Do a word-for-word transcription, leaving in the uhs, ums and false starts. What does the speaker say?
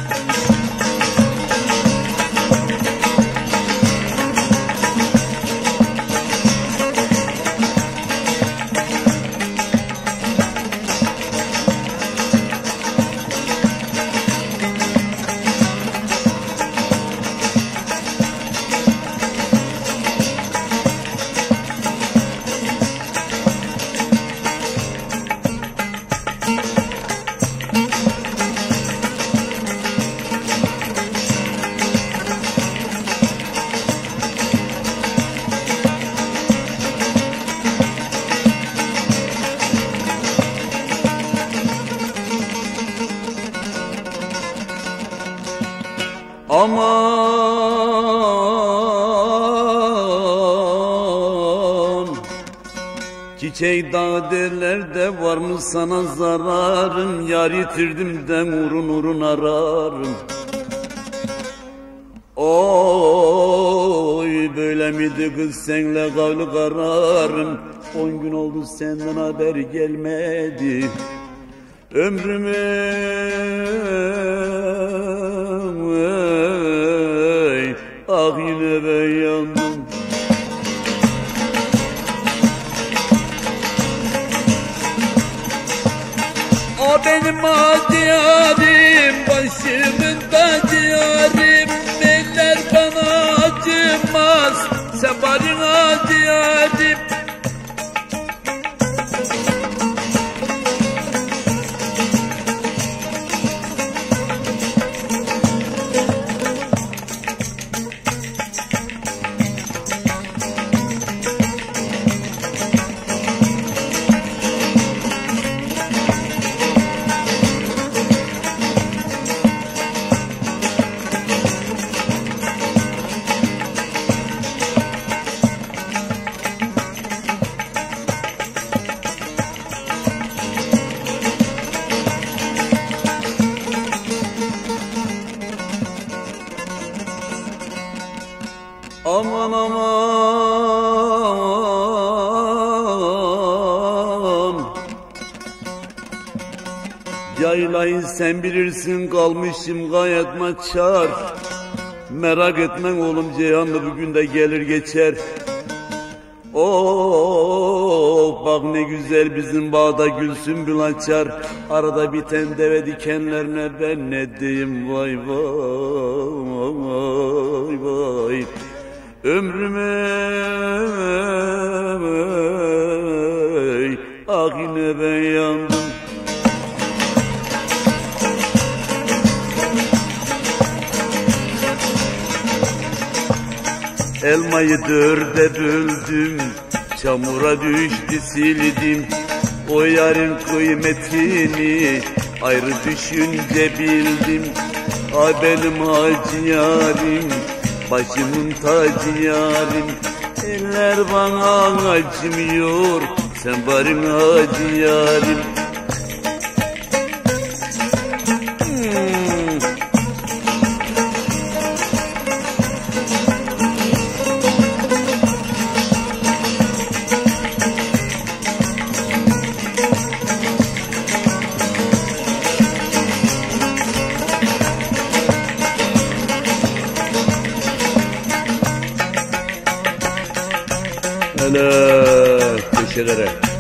Aman çiçeği dağ derler de var mı sana zararım? Yar yitirdim de urun urun ararım. Oy böyle miydi kız senle kavlu kararım? On gün oldu senden haber gelmedi. Ömrüme ah yine ben yandım. O benim acı yarim, başımın tacı yarim. Eller bana acımaz, sefarin acı yarim. Aman aman Yaylayı sen bilirsin, kalmışım gayet maçar. Merak etmen oğlum, Ceyhanlı bugün de gelir geçer. Oh bak ne güzel bizim bağda gül sümbül açar. Arada biten deve dikenlerine ben ne diyeyim, vay vay vay. Ömrüme ah yine ben yandım. Elmayı dörde böldüm, çamura düştü sildim. O yarın kıymetini ayrı düşünce bildim. Ah benim acı yarim, başımın tacı yarim. Eller bana acımıyor, sen barın acı yarim. hmm. Hele köşelere